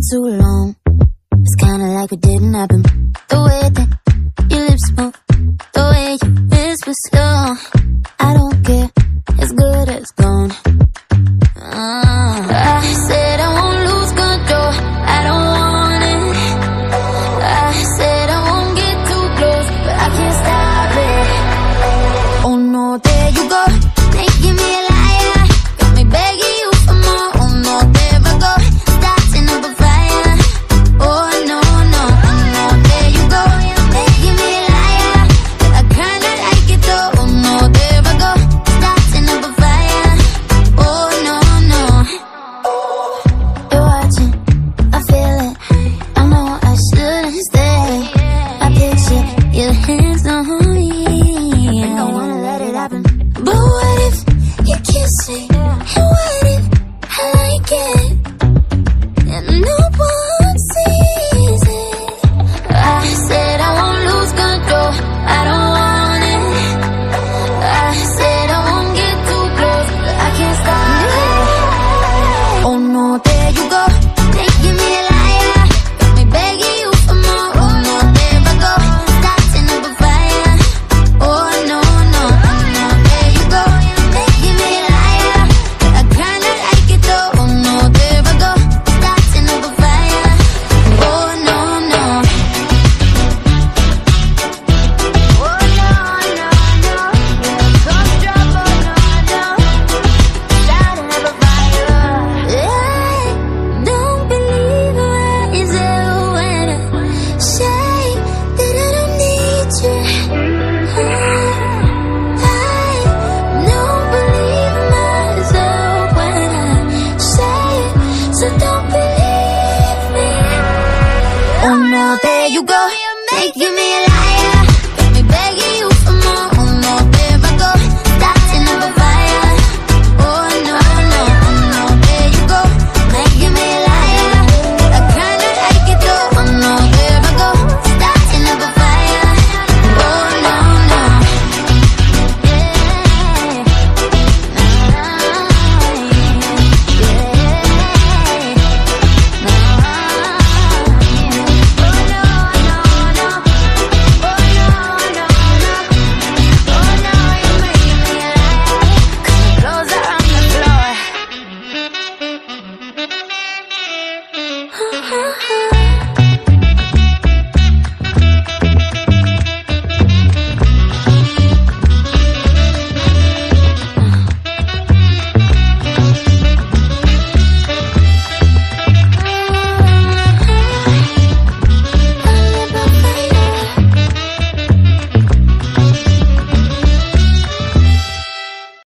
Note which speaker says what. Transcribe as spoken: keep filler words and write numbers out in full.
Speaker 1: too long. It's kinda like it didn't happen. The way that your lips move, the way you whisper slow. I don't care, as good as gone. uh, I said I won't lose control, I don't want it. I said I won't get too close, but I can't stop it. Oh no, there you go, making me a liar. Got me begging you for more. Oh no, there I go, starting up a fire. Oh no, no, oh no, there you go, making me a liar. I kinda like it though. Oh no, there I go, starting up a fire. Oh no, no. You're watching, I feel it, I know I shouldn't stay. I picture your hands on me, I don't wanna let it happen. But what if you kiss me? And what if I like it and no one sees it? I said I won't lose control, I don't want it. I said I won't get too close, but I can't stop it. Oh no, there you go, making me a liar. Got me begging you for more. Oh no, there I go, starting up a fire. Oh no, no, oh no, there you go, making me a liar. I kinda like it though. Oh no, there I go, starting up a fire. Oh no, no. Oh no, no, no. Come drop, oh no, no. Starting up a fire. I don't believe what is ever when I say that I don't need you. I don't believe myself when I say it, so don't believe me. Oh no, there you go, making me a liar. Got me begging you for more. Oh no, there I go, starting up a fire. Oh no, no, oh no, there you go, making me a liar. I kinda like it though. Oh no, there I go, starting up a fire. Oh no, no. Oh,